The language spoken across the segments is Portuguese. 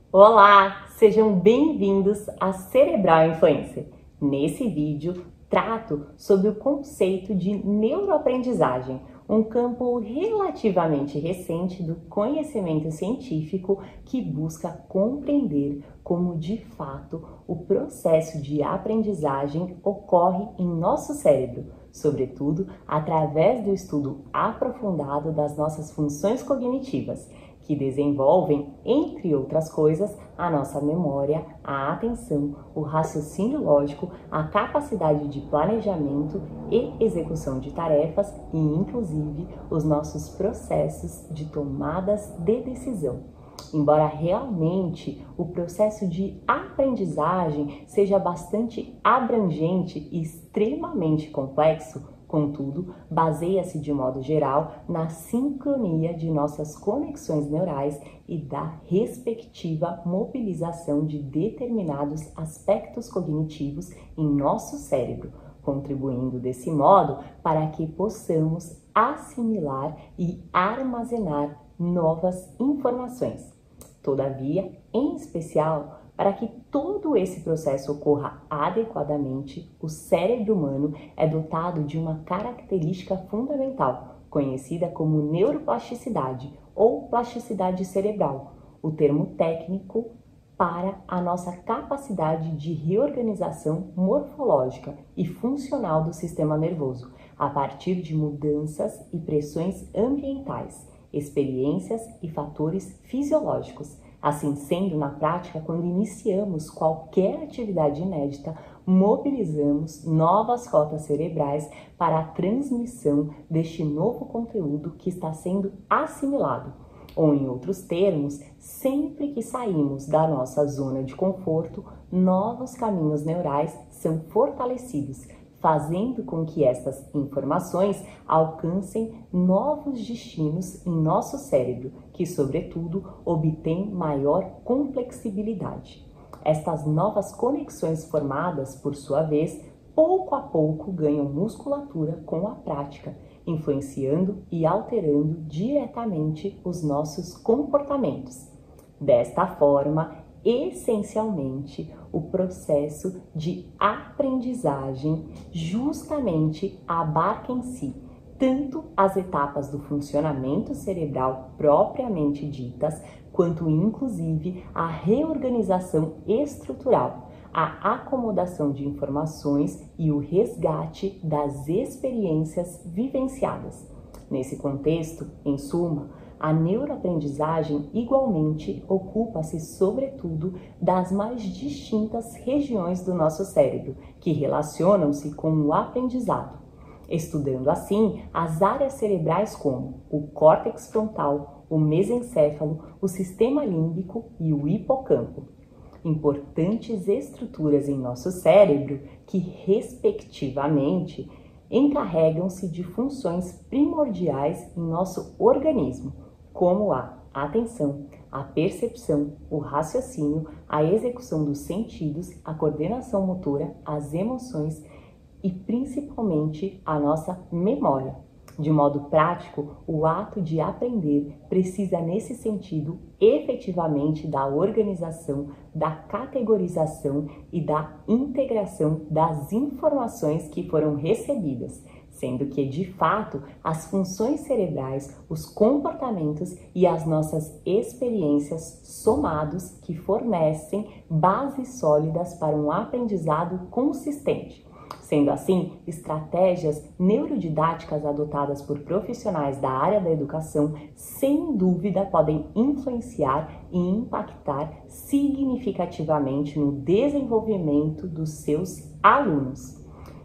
Olá, sejam bem-vindos a Cerebral Influencer. Nesse vídeo, trato sobre o conceito de neuroaprendizagem, um campo relativamente recente do conhecimento científico que busca compreender como, de fato, o processo de aprendizagem ocorre em nosso cérebro, sobretudo através do estudo aprofundado das nossas funções cognitivas, que desenvolvem, entre outras coisas, a nossa memória, a atenção, o raciocínio lógico, a capacidade de planejamento e execução de tarefas e, inclusive, os nossos processos de tomadas de decisão. Embora realmente o processo de aprendizagem seja bastante abrangente e extremamente complexo, contudo, baseia-se de modo geral na sincronia de nossas conexões neurais e da respectiva mobilização de determinados aspectos cognitivos em nosso cérebro, contribuindo desse modo para que possamos assimilar e armazenar novas informações. Todavia, em especial, para que todo esse processo ocorra adequadamente, o cérebro humano é dotado de uma característica fundamental, conhecida como neuroplasticidade ou plasticidade cerebral, o termo técnico para a nossa capacidade de reorganização morfológica e funcional do sistema nervoso, a partir de mudanças e pressões ambientais, experiências e fatores fisiológicos. Assim sendo, na prática, quando iniciamos qualquer atividade inédita, mobilizamos novas rotas cerebrais para a transmissão deste novo conteúdo que está sendo assimilado. Ou, em outros termos, sempre que saímos da nossa zona de conforto, novos caminhos neurais são fortalecidos, fazendo com que estas informações alcancem novos destinos em nosso cérebro, que, sobretudo, obtém maior complexibilidade. Estas novas conexões formadas, por sua vez, pouco a pouco ganham musculatura com a prática, influenciando e alterando diretamente os nossos comportamentos. Desta forma, essencialmente, o processo de aprendizagem justamente abarca em si tanto as etapas do funcionamento cerebral propriamente ditas, quanto inclusive a reorganização estrutural, a acomodação de informações e o resgate das experiências vivenciadas. Nesse contexto, em suma, a neuroaprendizagem igualmente ocupa-se, sobretudo, das mais distintas regiões do nosso cérebro, que relacionam-se com o aprendizado, estudando assim as áreas cerebrais como o córtex frontal, o mesencéfalo, o sistema límbico e o hipocampo. Importantes estruturas em nosso cérebro que, respectivamente, encarregam-se de funções primordiais em nosso organismo, como a atenção, a percepção, o raciocínio, a execução dos sentidos, a coordenação motora, as emoções e principalmente a nossa memória. De modo prático, o ato de aprender precisa, nesse sentido, efetivamente da organização, da categorização e da integração das informações que foram recebidas, sendo que, de fato, as funções cerebrais, os comportamentos e as nossas experiências somados que fornecem bases sólidas para um aprendizado consistente. Sendo assim, estratégias neurodidáticas adotadas por profissionais da área da educação, sem dúvida, podem influenciar e impactar significativamente no desenvolvimento dos seus alunos.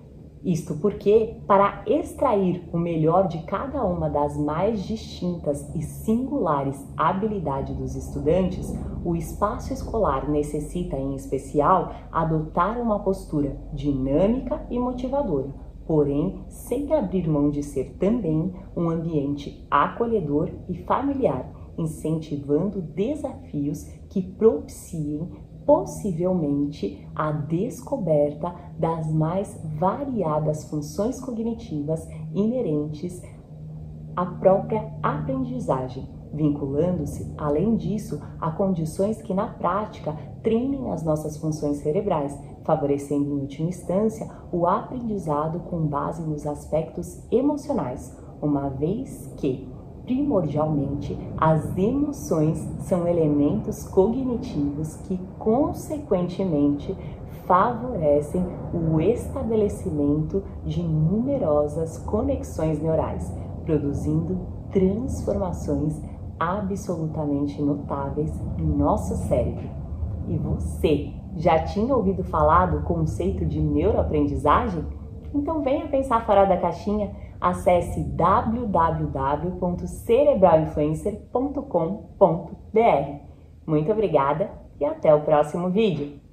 Isto porque, para extrair o melhor de cada uma das mais distintas e singulares habilidades dos estudantes, o espaço escolar necessita, em especial, adotar uma postura dinâmica e motivadora, porém, sem abrir mão de ser também um ambiente acolhedor e familiar, incentivando desafios que propiciem possivelmente a descoberta das mais variadas funções cognitivas inerentes à própria aprendizagem, vinculando-se, além disso, a condições que na prática treinem as nossas funções cerebrais, favorecendo em última instância o aprendizado com base nos aspectos emocionais, uma vez que, primordialmente, as emoções são elementos cognitivos que, consequentemente, favorecem o estabelecimento de numerosas conexões neurais, produzindo transformações absolutamente notáveis em nosso cérebro. E você já tinha ouvido falar do conceito de neuroaprendizagem? Então venha pensar fora da caixinha. Acesse www.cerebralinfluencer.com.br. Muito obrigada e até o próximo vídeo!